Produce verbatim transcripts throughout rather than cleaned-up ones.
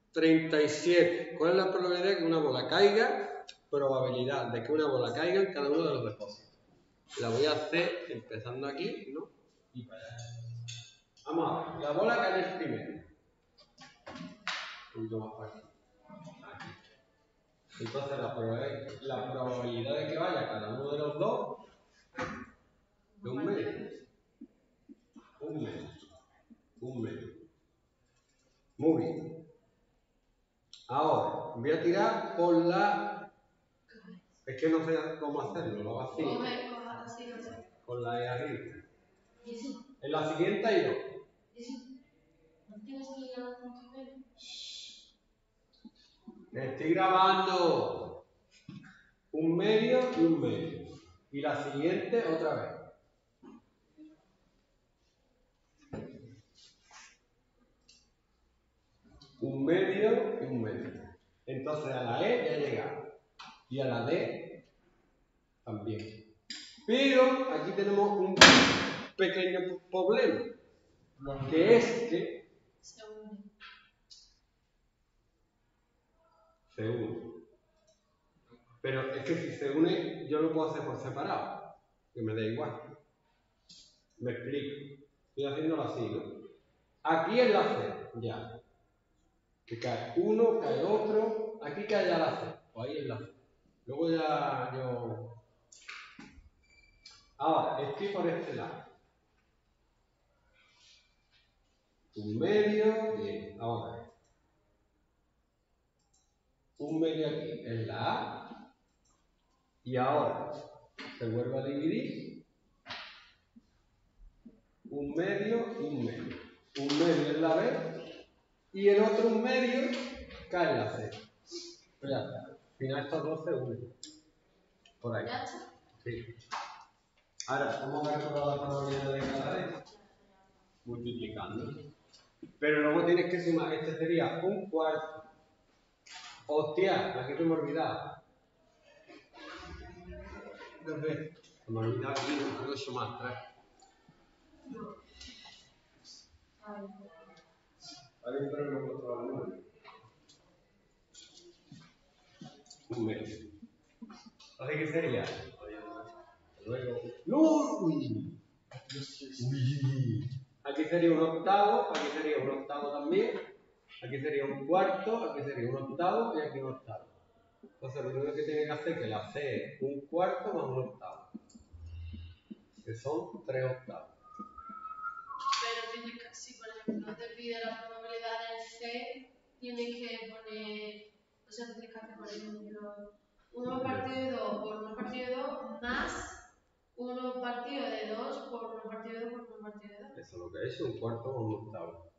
treinta y siete. ¿Cuál es la probabilidad de que una bola caiga? Probabilidad de que una bola caiga en cada uno de los depósitos. La voy a hacer empezando aquí, ¿no? Y para allá. Vamos a ver, la bola cae el primero. Un poquito más para aquí. Aquí. Entonces la probabilidad, la probabilidad de que vaya cada uno de los dos es un medio. Un medio. Un medio. Muy bien. Ahora, voy a tirar por la... Es que no sé cómo hacerlo, lo hago así. Con la E arriba. En la siguiente hay dos. Estoy grabando un medio y un medio. Y la siguiente otra vez. Un medio y un medio. Entonces a la E ya he llegado. Y a la D también. Pero aquí tenemos un pequeño problema. Que es que se une. Se une. Pero es que si se une, yo lo puedo hacer por separado. Que me da igual. Me explico. Estoy haciéndolo así, ¿no? Aquí es la C, ya. Que cae uno, cae otro. Aquí cae ya la C. O ahí es la C. Luego ya yo... Ahora, estoy por este lado. Un medio, bien. Ahora, un medio aquí es la A. Y ahora se vuelve a dividir. Un medio y un medio. Un medio es la B. Y el otro un medio cae en la C. Pues ya está. Al final estos dos se unen. Por ahí. Sí. Ahora, ¿cómo calcular la probabilidad de cada vez? Multiplicando. Pero luego tienes que sumar. Este sería un cuarto. Hostia, aquí te me he olvidado. Entonces, me he olvidado aquí, no puedo sumar tres. Ahí pero no encuentro la número. Un medio. Así que sería. Luego. ¡Uy! Uy. Aquí sería un octavo, aquí sería un octavo también, aquí sería un cuarto, aquí sería un octavo y aquí un octavo. Entonces lo único que tiene que hacer es que la C es un cuarto más un octavo, que son tres octavos. Pero tienes que, si por ejemplo te pide la probabilidad del C, tienes que poner, o sea, tienes que hacer por ejemplo uno partido de dos por uno partido de dos más uno partido de dos por uno partido de dos por uno partido de dos. Eso es lo que es, un cuarto más un octavo.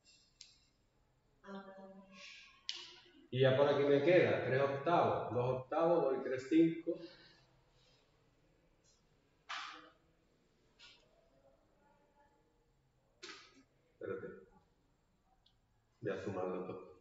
Y ya por aquí me queda tres octavos, dos octavos, dos y tres, cinco. Espérate. Voy a sumarlo todo.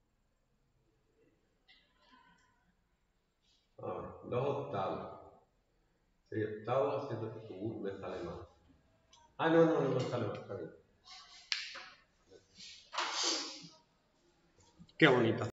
Ahora, dos octavos. seis octavos, siete octavos. Uh, me sale mal. Ah, no, no, no me sale mal. Está bien. Qué bonita.